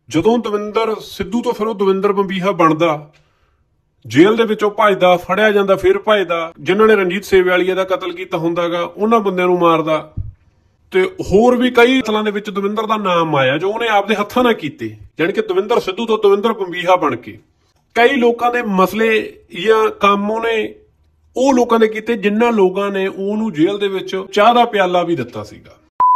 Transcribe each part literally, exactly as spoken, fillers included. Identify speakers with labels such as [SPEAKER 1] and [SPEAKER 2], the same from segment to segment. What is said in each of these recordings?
[SPEAKER 1] ਜਦੋਂ ਦਵਿੰਦਰ ਸਿੱਧੂ ਤੋਂ ਫਿਰ ਉਹ ਦਵਿੰਦਰ ਬੰਬੀਹਾ ਬਣਦਾ, ਜੇਲ੍ਹ ਦੇ ਵਿੱਚੋਂ ਭੱਜਦਾ, ਫੜਿਆ ਜਾਂਦਾ, ਫਿਰ ਭੱਜਦਾ। ਜਿਨ੍ਹਾਂ ਨੇ ਰਣਜੀਤ ਸੇਵਵਾਲੀਆ ਦਾ ਕਤਲ ਕੀਤਾ ਹੁੰਦਾ ਗਾ ਉਹਨਾਂ ਬੰਦਿਆਂ ਨੂੰ ਮਾਰਦਾ, ਤੇ ਹੋਰ ਵੀ ਕਈ ਕਤਲਾਂ ਦੇ ਵਿੱਚ ਦਵਿੰਦਰ ਦਾ ਨਾਮ ਆਇਆ ਜੋ ਉਹਨੇ ਆਪਦੇ ਹੱਥਾਂ ਨਾਲ ਕੀਤੇ, ਜਾਣੀ ਕਿ ਦਵਿੰਦਰ ਸਿੱਧੂ ਤੋਂ ਦਵਿੰਦਰ ਬੰਬੀਹਾ ਬਣ ਕੇ। ਕਈ ਲੋਕਾਂ ਦੇ ਮਸਲੇ ਜਾਂ ਕੰਮ ਉਹਨੇ ਉਹ ਲੋਕਾਂ ਦੇ ਕੀਤੇ ਜਿਨ੍ਹਾਂ ਲੋਕਾਂ ਨੇ ਉਹਨੂੰ ਜੇਲ੍ਹ ਦੇ ਵਿੱਚ ਚਾਹ ਦਾ ਪਿਆਲਾ ਵੀ ਦਿੱਤਾ ਸੀਗਾ।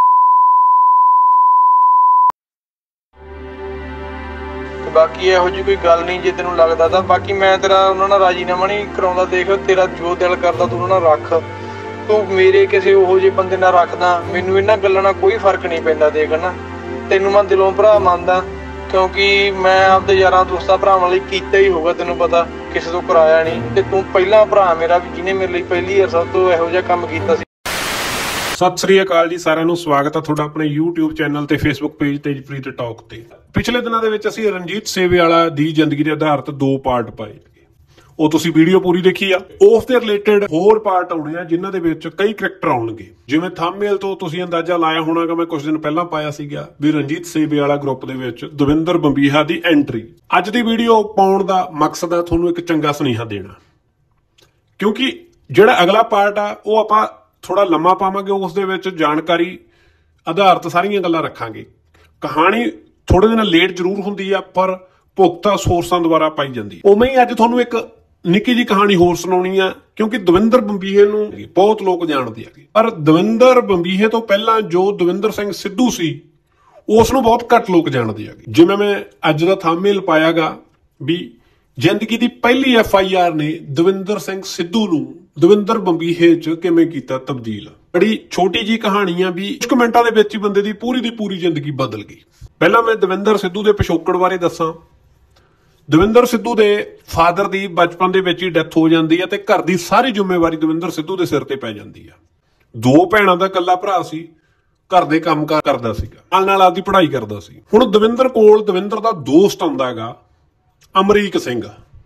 [SPEAKER 2] ਬਾਕੀ ਇਹੋ ਜਿਹੀ ਕੋਈ ਗੱਲ ਨਹੀਂ ਜੇ ਤੈਨੂੰ ਲੱਗਦਾ ਤਾਂ। ਬਾਕੀ ਮੈਂ ਤੇਰਾ ਉਹਨਾਂ ਨਾਲ ਰਾਜੀਨਾਮਾ ਨਹੀਂ ਕਰਾਉਂਦਾ। ਦੇਖ ਤੇਰਾ ਜੋ ਦਿਲ ਕਰਦਾ ਤੂੰ ਉਹਨਾਂ ਨਾਲ ਰੱਖ, ਤੂੰ ਮੇਰੇ ਕਿਸੇ ਉਹੋ ਜਿਹੇ ਬੰਦੇ ਨਾਲ ਰੱਖਦਾ, ਮੈਨੂੰ ਇਹਨਾਂ ਗੱਲਾਂ ਨਾਲ ਕੋਈ ਫਰਕ ਨਹੀਂ ਪੈਂਦਾ। ਦੇਖ ਨਾ ਤੈਨੂੰ ਮੈਂ ਦਿਲੋਂ ਭਰਾ ਮੰਨਦਾ, ਕਿਉਂਕਿ ਮੈਂ ਆਪਦੇ ਯਾਰਾਂ ਦੋਸਤਾਂ ਭਰਾਵਾਂ ਲਈ ਕੀਤਾ ਹੀ ਹੋਊਗਾ, ਤੈਨੂੰ ਪਤਾ ਕਿਸੇ ਤੋਂ ਕਰਾਇਆ ਨਹੀਂ। ਤੇ ਤੂੰ ਪਹਿਲਾ ਭਰਾ ਮੇਰਾ ਵੀ ਜਿਹਨੇ ਮੇਰੇ ਲਈ ਪਹਿਲੀ ਵਾਰ ਸਭ ਤੋਂ ਇਹੋ ਜਿਹਾ ਕੰਮ ਕੀਤਾ ਸੀ।
[SPEAKER 1] ਸਤਿ ਸ੍ਰੀ ਅਕਾਲ ਜੀ ਸਾਰਿਆਂ ਨੂੰ, ਸਵਾਗਤ ਹੈ ਤੁਹਾਡਾ ਆਪਣੇ YouTube ਚੈਨਲ ਤੇ Facebook ਪੇਜ ਤੇਜਪ੍ਰੀਤ ਟਾਕ ਤੇ। ਪਿਛਲੇ ਦਿਨਾਂ ਦੇ ਵਿੱਚ ਅਸੀਂ ਰਣਜੀਤ ਸੇਵਵਾਲੀਆ ਦੀ ਜ਼ਿੰਦਗੀ ਦੇ ਆਧਾਰਿਤ ਦੋ ਪਾਰਟ ਪਾਏ, ਉਹ ਤੁਸੀਂ ਵੀਡੀਓ ਪੂਰੀ ਦੇਖੀ ਆ। ਉਸ ਦੇ ਰਿਲੇਟਡ ਹੋਰ ਪਾਰਟ ਆਉਣੇ ਆ ਜਿਨ੍ਹਾਂ ਦੇ ਵਿੱਚ ਕਈ ਕਰੈਕਟਰ ਆਉਣਗੇ। ਜਿਵੇਂ ਥੰਬਨੇਲ ਤੋਂ ਤੁਸੀਂ ਅੰਦਾਜ਼ਾ ਲਾਇਆ ਹੋਣਾਗਾ, ਮੈਂ ਕੁਝ ਦਿਨ ਪਹਿਲਾਂ ਪਾਇਆ ਸੀਗਾ ਵੀ ਰਣਜੀਤ ਸੇਵਵਾਲੀਆ ਗਰੁੱਪ ਦੇ ਵਿੱਚ ਦਵਿੰਦਰ ਬੰਬੀਹਾ ਦੀ ਐਂਟਰੀ। ਅੱਜ ਦੀ ਵੀਡੀਓ ਪਾਉਣ ਦਾ ਮਕਸਦ ਹੈ ਤੁਹਾਨੂੰ ਇੱਕ ਚੰਗਾ ਸੁਨੇਹਾ ਦੇਣਾ, ਕਿਉਂਕਿ ਜਿਹੜਾ ਅਗਲਾ ਪਾਰਟ ਆ ਉਹ ਆਪਾਂ ਥੋੜਾ ਲੰਮਾ ਪਾਵਾਂਗੇ। ਉਸ ਦੇ ਵਿੱਚ ਜਾਣਕਾਰੀ ਆਧਾਰਿਤ ਸਾਰੀਆਂ ਗੱਲਾਂ ਰੱਖਾਂਗੇ। ਕਹਾਣੀ ਥੋੜੇ ਦਿਨ ਲੇਟ ਜ਼ਰੂਰ ਹੁੰਦੀ ਆ, ਪਰ ਪੁਖਤਾ ਸੋਰਸਾਂ ਦੁਆਰਾ ਪਾਈ ਜਾਂਦੀ। ਉਵੇਂ ਹੀ ਅੱਜ ਤੁਹਾਨੂੰ ਇੱਕ ਨਿੱਕੀ ਜਿਹੀ ਕਹਾਣੀ ਹੋਰ ਸੁਣਾਉਣੀ ਆ, ਕਿਉਂਕਿ ਦਵਿੰਦਰ ਬੰਬੀਹੇ ਨੂੰ ਬਹੁਤ ਲੋਕ ਜਾਣਦੇ ਆ, ਪਰ ਦਵਿੰਦਰ ਬੰਬੀਹੇ ਤੋਂ ਪਹਿਲਾਂ ਜੋ ਦਵਿੰਦਰ ਸਿੰਘ ਸਿੱਧੂ ਸੀ ਉਸ ਨੂੰ ਬਹੁਤ ਘੱਟ ਲੋਕ ਜਾਣਦੇ ਆ। ਜਿਵੇਂ ਮੈਂ ਅੱਜ ਦਾ ਥੰਬਨੇਲ ਪਾਇਆਗਾ ਵੀ ਜ਼ਿੰਦਗੀ ਦੀ ਪਹਿਲੀ ਐਫ ਆਈ ਆਰ ਨੇ ਦਵਿੰਦਰ ਸਿੰਘ ਸਿੱਧੂ ਨੂੰ ਦਵਿੰਦਰ ਬੰਬੀਹੇ ਚ ਕਿਵੇਂ ਕੀਤਾ ਤਬਦੀਲ। ਬੜੀ ਛੋਟੀ ਜੀ ਕਹਾਣੀ ਆ, ਵੀ ਕੁਝ ਮਿੰਟਾਂ ਦੇ ਵਿੱਚ ਹੀ ਬੰਦੇ ਦੀ ਪੂਰੀ ਦੀ ਪੂਰੀ ਜ਼ਿੰਦਗੀ ਬਦਲ ਗਈ। ਪਹਿਲਾਂ ਮੈਂ ਦਵਿੰਦਰ ਸਿੱਧੂ ਦੇ ਪਿਛੋਕੜ ਬਾਰੇ ਦੱਸਾਂ। ਦਵਿੰਦਰ ਸਿੱਧੂ ਦੇ ਫਾਦਰ ਦੀ ਬਚਪਨ ਦੇ ਵਿੱਚ ਹੀ ਡੈਥ ਹੋ ਜਾਂਦੀ ਹੈ ਤੇ ਘਰ ਦੀ ਸਾਰੀ ਜ਼ਿੰਮੇਵਾਰੀ ਦਵਿੰਦਰ ਸਿੱਧੂ ਦੇ ਸਿਰ ਤੇ ਪੈ ਜਾਂਦੀ ਆ। ਦੋ ਭੈਣਾਂ ਦਾ ਇਕੱਲਾ ਭਰਾ ਸੀ, ਘਰ ਦੇ ਕੰਮਕਾਰ ਕਰਦਾ ਸੀਗਾ, ਨਾਲ ਨਾਲ ਆਪਦੀ ਪੜ੍ਹਾਈ ਕਰਦਾ ਸੀ। ਹੁਣ ਦਵਿੰਦਰ ਕੋਲ ਦਵਿੰਦਰ ਦਾ ਦੋਸਤ ਆਉਂਦਾ ਹੈਗਾ ਅਮਰੀਕ ਸਿੰਘ,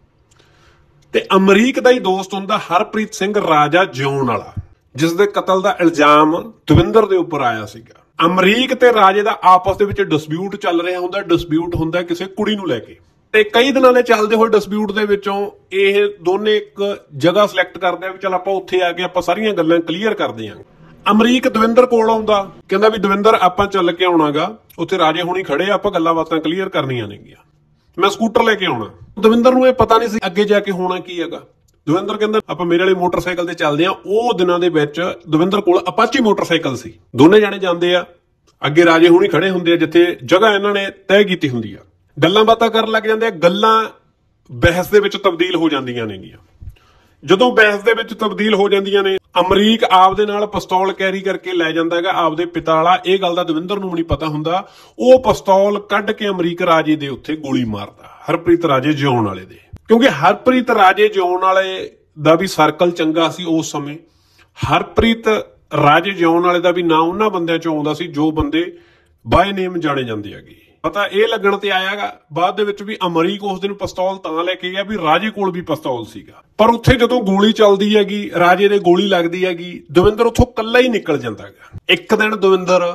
[SPEAKER 1] ਤੇ ਅਮਰੀਕ ਦਾ ਹੀ ਦੋਸਤ ਹੁੰਦਾ ਹਰਪ੍ਰੀਤ ਸਿੰਘ ਰਾਜਾ ਜਿਉਣ ਵਾਲਾ, ਜਿਸ ਦੇ ਕਤਲ ਦਾ ਇਲਜ਼ਾਮ ਦਵਿੰਦਰ ਦੇ ਉੱਪਰ ਆਇਆ ਸੀਗਾ। ਅਮਰੀਕ ਤੇ ਰਾਜੇ ਦਾ ਆਪਸ ਦੇ ਵਿੱਚ ਡਿਸਪਿਊਟ ਚੱਲ ਰਿਹਾ ਹੁੰਦਾ। ਡਿਸਪਿਊਟ ਹੁੰਦਾ ਕਿਸੇ ਕੁੜੀ ਨੂੰ ਲੈ ਕੇ, ਤੇ ਕਈ ਦਿਨਾਂ ਦੇ ਚੱਲਦੇ ਹੋਏ ਡਿਸਪਿਊਟ ਦੇ ਵਿੱਚੋਂ ਇਹ ਦੋਨੇ ਇੱਕ ਜਗ੍ਹਾ ਸਿਲੈਕਟ ਕਰਦੇ ਆ ਵੀ ਚਲ ਆਪਾਂ ਉੱਥੇ ਆ ਕੇ ਆਪਾਂ ਸਾਰੀਆਂ ਗੱਲਾਂ ਕਲੀਅਰ ਕਰਦੇ ਆਂ। ਅਮਰੀਕ ਦਵਿੰਦਰ ਕੋਲ ਆਉਂਦਾ, ਕਹਿੰਦਾ ਵੀ ਦਵਿੰਦਰ ਆਪਾਂ ਚੱਲ ਕੇ ਆਉਣਾਗਾ, ਉੱਥੇ ਰਾਜੇ ਹੁਣੀ ਖੜੇ ਆ, ਆਪਾਂ ਗੱਲਾਂ ਬਾਤਾਂ ਕਲੀਅਰ ਕਰਨੀਆਂ ਨੇਗੀਆਂ, ਮੈਂ ਸਕੂਟਰ ਲੈ ਕੇ ਆਉਣਾ। ਦਵਿੰਦਰ ਨੂੰ ਇਹ ਪਤਾ ਨਹੀਂ ਸੀ ਅੱਗੇ ਜਾ ਕੇ ਹੋਣਾ ਕੀ ਹੈਗਾ। ਦਵਿੰਦਰ ਕਹਿੰਦਾ ਆਪਾਂ ਮੇਰੇ ਵਾਲੇ ਮੋਟਰਸਾਈਕਲ ਤੇ ਚੱਲਦੇ ਆ। ਉਹ ਦਿਨਾਂ ਦੇ ਵਿੱਚ ਦਵਿੰਦਰ ਕੋਲ ਅਪਾਚੀ ਮੋਟਰਸਾਈਕਲ ਸੀ। ਦੋਨੇ ਜਾਣੇ ਜਾਂਦੇ ਆ, ਅੱਗੇ ਰਾਜੇ ਹੁਣੀ ਖੜੇ ਹੁੰਦੇ ਆ ਜਿੱਥੇ ਜਗ੍ਹਾ ਇਹਨਾਂ ਨੇ ਤੈਅ ਕੀਤੀ ਹੁੰਦੀ ਆ। ਗੱਲਾਂ ਬਾਤਾਂ ਕਰਨ ਲੱਗ ਜਾਂਦੇ ਆ, ਗੱਲਾਂ ਬਹਿਸ ਦੇ ਵਿੱਚ ਤਬਦੀਲ ਹੋ ਜਾਂਦੀਆਂ ਨੇਗੀਆਂ। ਜਦੋਂ ਬਹਿਸ ਦੇ ਵਿੱਚ ਤਬਦੀਲ ਹੋ ਜਾਂਦੀਆਂ ਨੇ, ਅਮਰੀਕ ਆਪਦੇ ਨਾਲ ਪਿਸਤੌਲ ਕੈਰੀ ਕਰਕੇ ਲੈ ਜਾਂਦਾ ਹੈਗਾ ਆਪਦੇ ਪਿਤਾ ਵਾਲਾ। ਇਹ ਗੱਲ ਦਾ ਦਵਿੰਦਰ ਨੂੰ ਨਹੀਂ ਪਤਾ ਹੁੰਦਾ। ਉਹ ਪਿਸਤੌਲ ਕੱਢ ਕੇ ਅਮਰੀਕ ਰਾਜੇ ਦੇ ਉੱਤੇ ਗੋਲੀ ਮਾਰਦਾ, ਹਰਪ੍ਰੀਤ ਰਾਜੇ ਜਿਉਣ ਵਾਲੇ ਦੇ, ਕਿਉਂਕਿ ਹਰਪ੍ਰੀਤ ਰਾਜੇ ਜਿਉਣ ਵਾਲੇ ਦਾ ਵੀ ਸਰਕਲ ਚੰਗਾ ਸੀ ਉਸ ਸਮੇਂ। ਹਰਪ੍ਰੀਤ ਰਾਜੇ ਜਿਉਣ ਵਾਲੇ ਦਾ ਵੀ ਨਾਂ ਉਹਨਾਂ ਬੰਦਿਆਂ ਚੋਂ ਆਉਂਦਾ ਸੀ ਜੋ ਬੰਦੇ ਬਾਏ ਨੇਮ ਜਾਣੇ ਜਾਂਦੇ ਹੈਗੇ। ਪਤਾ ਇਹ ਲੱਗਣ ਤੇ ਆਇਆਗਾ ਬਾਅਦ ਦੇ ਵਿੱਚ ਵੀ ਅਮਰੀਕ ਉਸ ਦਿਨ ਪਿਸਤੌਲ ਤਾਂ ਲੈ ਕੇ ਗਿਆ ਵੀ ਰਾਜੇ ਕੋਲ ਵੀ ਪਿਸਤੌਲ ਸੀਗਾ, ਪਰ ਉੱਥੇ ਜਦੋਂ ਗੋਲੀ ਚੱਲਦੀ ਹੈਗੀ, ਰਾਜੇ ਦੇ ਗੋਲੀ ਲੱਗਦੀ ਹੈਗੀ, ਦਵਿੰਦਰ ਉੱਥੋਂ ਇਕੱਲਾ ਹੀ ਨਿਕਲ ਜਾਂਦਾ ਹੈਗਾ। ਇੱਕ ਦਿਨ ਦਵਿੰਦਰ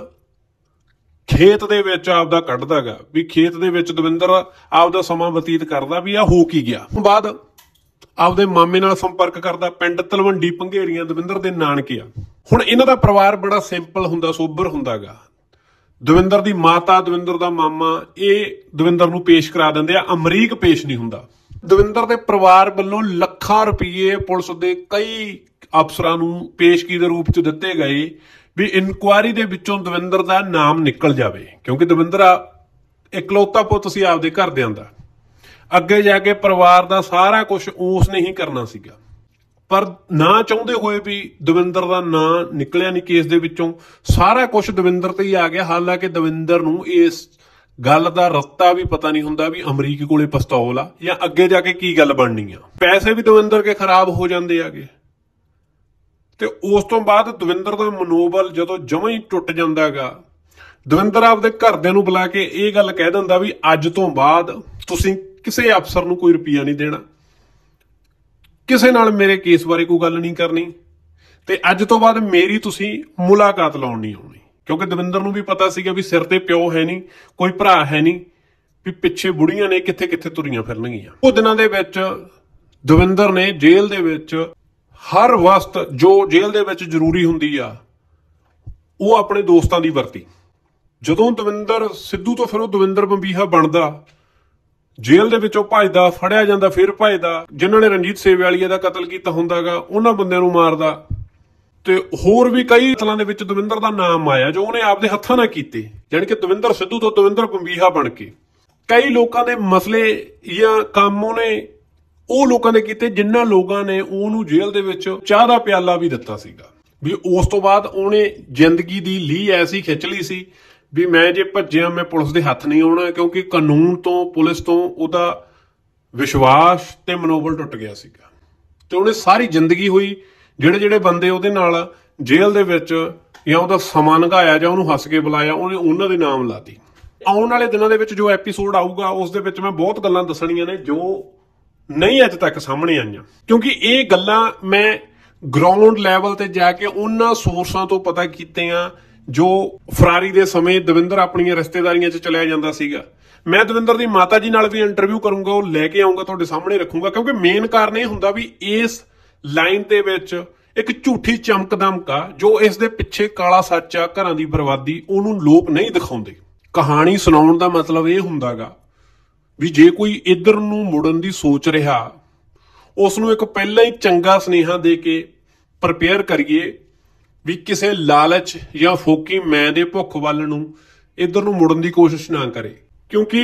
[SPEAKER 1] ਖੇਤ ਦੇ ਵਿੱਚ ਆਪਦਾ ਕੱਢਦਾ ਹੈਗਾ, ਵੀ ਖੇਤ ਦੇ ਵਿੱਚ ਦਵਿੰਦਰ ਆਪਦਾ ਸਮਾਂ ਬਤੀਤ ਕਰਦਾ ਵੀ ਆ ਹੋ ਕੀ ਗਿਆ। ਬਾਅਦ ਆਪਦੇ ਮਾਮੇ ਨਾਲ ਸੰਪਰਕ ਕਰਦਾ, ਪਿੰਡ ਤਲਵੰਡੀ ਭੰਗੇਰੀਆਂ ਦਵਿੰਦਰ ਦੇ ਨਾਨਕੇ ਆ। ਹੁਣ ਇਹਨਾਂ ਦਾ ਪਰਿਵਾਰ ਬੜਾ ਸਿੰਪਲ ਹੁੰਦਾ, ਸੋਬਰ ਹੁੰਦਾ ਹੈਗਾ। ਦਵਿੰਦਰ ਦੀ ਮਾਤਾ, ਦਵਿੰਦਰ ਦਾ ਮਾਮਾ, ਇਹ ਦਵਿੰਦਰ ਨੂੰ ਪੇਸ਼ ਕਰਾ ਦਿੰਦੇ ਆ, ਅਮਰੀਕ ਪੇਸ਼ ਨਹੀਂ ਹੁੰਦਾ। ਦਵਿੰਦਰ ਦੇ ਪਰਿਵਾਰ ਵੱਲੋਂ ਲੱਖਾਂ ਰੁਪਏ ਪੁਲਿਸ ਦੇ ਕਈ ਅਫਸਰਾਂ ਨੂੰ ਪੇਸ਼ਗੀ ਦੇ ਰੂਪ ਚ ਦਿੱਤੇ ਗਏ ਵੀ ਇਨਕੁਆਇਰੀ ਦੇ ਵਿੱਚੋਂ ਦਵਿੰਦਰ ਦਾ ਨਾਮ ਨਿਕਲ ਜਾਵੇ, ਕਿਉਂਕਿ ਦਵਿੰਦਰ ਇਕਲੌਤਾ ਪੁੱਤ ਸੀ ਆਪਦੇ ਘਰਦਿਆਂ ਦਾ। ਅੱਗੇ ਜਾ ਕੇ ਪਰਿਵਾਰ ਦਾ ਸਾਰਾ ਕੁਝ ਉਸ ਨੇ ਹੀ ਕਰਨਾ ਸੀਗਾ, ਪਰ ਨਾ ਚਾਹੁੰਦੇ ਹੋਏ ਵੀ ਦਵਿੰਦਰ ਦਾ ਨਾਂ ਨਿਕਲਿਆ ਨਹੀਂ ਕੇਸ ਦੇ ਵਿੱਚੋਂ। ਸਾਰਾ ਕੁਝ ਦਵਿੰਦਰ ਤੇ ਹੀ ਆ ਗਿਆ। ਹਾਲਾਂਕਿ ਦਵਿੰਦਰ ਨੂੰ ਇਸ ਗੱਲ ਦਾ ਰੱਤਾ ਵੀ ਪਤਾ ਨਹੀਂ ਹੁੰਦਾ ਵੀ ਅਮਰੀਕ ਕੋਲੇ ਪਿਸਤੌਲ ਆ ਜਾਂ ਅੱਗੇ ਜਾ ਕੇ ਕੀ ਗੱਲ ਬਣਨੀ ਆ। ਪੈਸੇ ਵੀ ਦਵਿੰਦਰ ਕੇ ਖਰਾਬ ਹੋ ਜਾਂਦੇ ਆਗੇ, ਤੇ ਉਸ ਤੋਂ ਬਾਅਦ ਦਵਿੰਦਰ ਦਾ ਮਨੋਬਲ ਜਦੋਂ ਜਮਾਂ ਹੀ ਟੁੱਟ ਜਾਂਦਾ ਹੈਗਾ, ਦਵਿੰਦਰ ਆਪਦੇ ਘਰਦਿਆਂ ਨੂੰ ਬੁਲਾ ਕੇ ਇਹ ਗੱਲ ਕਹਿ ਦਿੰਦਾ ਵੀ ਅੱਜ ਤੋਂ ਬਾਅਦ ਤੁਸੀਂ ਕਿਸੇ ਅਫਸਰ ਨੂੰ ਕੋਈ ਰੁਪਈਆ ਨਹੀਂ ਦੇਣਾ, ਕਿਸੇ ਨਾਲ ਮੇਰੇ ਕੇਸ ਬਾਰੇ ਕੋਈ ਗੱਲ ਨਹੀਂ ਕਰਨੀ, ਤੇ ਅੱਜ ਤੋਂ ਬਾਅਦ ਮੇਰੀ ਤੁਸੀਂ ਮੁਲਾਕਾਤ ਲਾਉਣ ਨਹੀਂ ਆਉਣੀ। ਕਿਉਂਕਿ ਦਵਿੰਦਰ ਨੂੰ ਵੀ ਪਤਾ ਸੀਗਾ ਵੀ ਸਿਰ ਤੇ ਪਿਓ ਹੈ ਨਹੀਂ, ਕੋਈ ਭਰਾ ਹੈ ਨਹੀਂ, ਵੀ ਪਿੱਛੇ ਬੁੜੀਆਂ ਨੇ ਕਿੱਥੇ ਕਿੱਥੇ ਤੁਰੀਆਂ ਫਿਰਨਗੀਆਂ। ਉਹ ਦਿਨਾਂ ਦੇ ਵਿੱਚ ਦਵਿੰਦਰ ਨੇ ਜੇਲ੍ਹ ਦੇ ਵਿੱਚ ਹਰ ਵਸਤ ਜੋ ਜੇਲ੍ਹ ਦੇ ਵਿੱਚ ਜ਼ਰੂਰੀ ਹੁੰਦੀ ਆ ਉਹ ਆਪਣੇ ਦੋਸਤਾਂ ਦੀ ਵਰਤੀ। ਜਦੋਂ ਦਵਿੰਦਰ ਸਿੱਧੂ ਤੋਂ ਫਿਰ ਉਹ ਦਵਿੰਦਰ ਬੰਬੀਹਾ ਬਣਦਾ, ਜੇਲ੍ਹ ਦੇ ਵਿੱਚੋਂ ਭੱਜਦਾ, ਫੜਿਆ ਜਾਂਦਾ, ਫਿਰ ਭੱਜਦਾ, ਜਿਨ੍ਹਾਂ ਨੇ ਰਣਜੀਤ ਸੇਵਿਆਲੀਆ ਦਾ ਕਤਲ ਕੀਤਾ ਹੁੰਦਾਗਾ ਉਹਨਾਂ ਬੰਦਿਆਂ ਨੂੰ ਮਾਰਦਾ, ਤੇ ਹੋਰ ਵੀ ਕਈ ਕਤਲਾਂ ਦੇ ਵਿੱਚ ਦਵਿੰਦਰ ਦਾ ਨਾਮ ਆਇਆ ਜੋ ਉਹਨੇ ਆਪਦੇ ਹੱਥਾਂ ਨਾਲ ਕੀਤੇ। ਜਾਣੀ ਕਿ ਦਵਿੰਦਰ ਸਿੱਧੂ ਤੋਂ ਦਵਿੰਦਰ ਬੰਬੀਹਾ ਬਣ ਕੇ ਕਈ ਲੋਕਾਂ ਦੇ ਮਸਲੇ ਜਾਂ ਕੰਮ ਉਹਨੇ ਉਹ ਲੋਕਾਂ ਦੇ ਕੀਤੇ ਜਿਨ੍ਹਾਂ ਲੋਕਾਂ ਨੇ ਉਹਨੂੰ ਜੇਲ੍ਹ ਦੇ ਵਿੱਚ ਚਾਹ ਦਾ ਪਿਆਲਾ ਵੀ ਦਿੱਤਾ ਸੀਗਾ। ਵੀ ਉਸ ਤੋਂ ਬਾਅਦ ਉਹਨੇ ਜ਼ਿੰਦਗੀ ਦੀ ਲੀਹ ਐਸੀ ਖਿੱਚ ਲਈ ਸੀ ਵੀ ਮੈਂ ਜੇ ਭੱਜਿਆ ਮੈਂ ਪੁਲਿਸ ਦੇ ਹੱਥ ਨਹੀਂ ਆਉਣਾ, ਕਿਉਂਕਿ ਕਾਨੂੰਨ ਤੋਂ ਪੁਲਿਸ ਤੋਂ ਉਹਦਾ ਵਿਸ਼ਵਾਸ ਤੇ ਮਨੋਬਲ ਟੁੱਟ ਗਿਆ ਸੀਗਾ। ਤੇ ਉਹਨੇ ਸਾਰੀ ਜ਼ਿੰਦਗੀ ਹੋਈ ਜਿਹੜੇ ਜਿਹੜੇ ਬੰਦੇ ਉਹਦੇ ਨਾਲ ਜੇਲ੍ਹ ਦੇ ਵਿੱਚ ਜਾਂ ਉਹਦਾ ਸਮਾਂ ਲੰਘਾਇਆ ਜਾਂ ਉਹਨੂੰ ਹੱਸ ਕੇ ਬੁਲਾਇਆ, ਉਹਨੇ ਉਹਨਾਂ ਦੇ ਨਾਮ ਲਾਤੀ। ਆਉਣ ਵਾਲੇ ਦਿਨਾਂ ਦੇ ਵਿੱਚ ਜੋ ਐਪੀਸੋਡ ਆਊਗਾ ਉਸ ਦੇ ਵਿੱਚ ਮੈਂ ਬਹੁਤ ਗੱਲਾਂ ਦੱਸਣੀਆਂ ਨੇ ਜੋ ਨਹੀਂ ਅੱਜ ਤੱਕ ਸਾਹਮਣੇ ਆਈਆਂ, ਕਿਉਂਕਿ ਇਹ ਗੱਲਾਂ ਮੈਂ ਗਰਾਊਂਡ ਲੈਵਲ ਤੇ ਜਾ ਕੇ ਉਹਨਾਂ ਸੋਰਸਾਂ ਤੋਂ ਪਤਾ ਕੀਤੇ ਆ ਜੋ ਫਰਾਰੀ ਦੇ ਸਮੇਂ ਦਵਿੰਦਰ ਆਪਣੀਆਂ ਰਿਸ਼ਤੇਦਾਰੀਆਂ 'ਚ ਚਲਿਆ ਜਾਂਦਾ ਸੀਗਾ। ਮੈਂ ਦਵਿੰਦਰ ਦੀ ਮਾਤਾ ਜੀ ਨਾਲ ਵੀ ਇੰਟਰਵਿਊ ਕਰੂੰਗਾ, ਉਹ ਲੈ ਕੇ ਆਉਂਗਾ, ਤੁਹਾਡੇ ਸਾਹਮਣੇ ਰੱਖੂੰਗਾ, ਕਿਉਂਕਿ ਮੇਨ ਕਾਰਨ ਇਹ ਹੁੰਦਾ ਵੀ ਇਸ ਲਾਈਨ ਦੇ ਵਿੱਚ ਇੱਕ ਝੂਠੀ ਚਮਕ ਦਮਕ ਆ ਜੋ ਇਸ ਦੇ ਪਿੱਛੇ ਕਾਲਾ ਸੱਚ ਆ, ਘਰਾਂ ਦੀ ਬਰਬਾਦੀ, ਉਹਨੂੰ ਲੋਕ ਨਹੀਂ ਦਿਖਾਉਂਦੇ। ਕਹਾਣੀ ਸੁਣਾਉਣ ਦਾ ਮਤਲਬ ਇਹ ਹੁੰਦਾਗਾ ਵੀ ਜੇ ਕੋਈ ਇੱਧਰ ਨੂੰ ਮੁੜਨ ਦੀ ਸੋਚ ਰਿਹਾ ਉਸ ਨੂੰ ਇੱਕ ਪਹਿਲਾਂ ਹੀ ਚੰਗਾ ਸੁਨੇਹਾ ਦੇ ਕੇ ਪ੍ਰਪੇਅਰ ਕਰੀਏ ਵੀ ਕਿਸੇ ਲਾਲਚ ਜਾਂ ਫੋਕੀ ਮੈਂ ਦੇ ਭੁੱਖ ਵੱਲ ਨੂੰ ਇੱਧਰ ਨੂੰ ਮੁੜਨ ਦੀ ਕੋਸ਼ਿਸ਼ ਨਾ ਕਰੇ, ਕਿਉਂਕਿ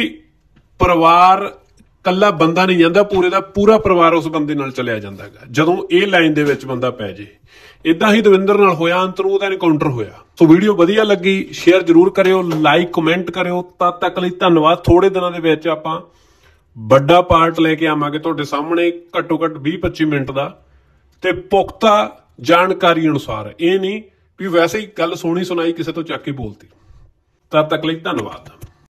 [SPEAKER 1] ਪਰਿਵਾਰ ਕੱਲਾ ਬੰਦਾ ਨਹੀਂ ਜਾਂਦਾ, ਪੂਰੇ ਦਾ ਪੂਰਾ ਪਰਿਵਾਰ ਉਸ ਬੰਦੇ ਨਾਲ ਚਲਿਆ ਜਾਂਦਾ ਹੈਗਾ ਜਦੋਂ ਇਹ ਲਾਈਨ ਦੇ ਵਿੱਚ ਬੰਦਾ ਪੈ ਜੇ। ਇਦਾਂ ਹੀ ਦਵਿੰਦਰ ਨਾਲ ਹੋਇਆ, ਅੰਤਰੂ ਉਹਦਾ ਐਨਕਾਊਂਟਰ ਹੋਇਆ। ਸੋ ਵੀਡੀਓ ਵਧੀਆ ਲੱਗੀ ਸ਼ੇਅਰ ਜ਼ਰੂਰ ਕਰਿਓ, ਲਾਈਕ ਕਮੈਂਟ ਕਰਿਓ। ਤਦ ਤੱਕ ਲਈ ਧੰਨਵਾਦ। ਥੋੜੇ ਦਿਨਾਂ ਦੇ ਵਿੱਚ ਆਪਾਂ ਵੱਡਾ ਪਾਰਟ ਲੈ ਕੇ ਆਵਾਂਗੇ ਤੁਹਾਡੇ ਸਾਹਮਣੇ, ਘੱਟੋ ਘੱਟ ਵੀਹ ਪੱਚੀ ਮਿੰਟ ਦਾ, ਤੇ ਪੁਖਤਾ ਜਾਣਕਾਰੀ ਅਨੁਸਾਰ। ਇਹ ਨਹੀਂ ਵੀ ਵੈਸੇ ਹੀ ਗੱਲ ਸੁਣੀ ਸੁਣਾਈ ਕਿਸੇ ਤੋਂ ਚੱਕ ਕੇ ਬੋਲਤੀ। ਤਦ ਤੱਕ ਲਈ ਧੰਨਵਾਦ।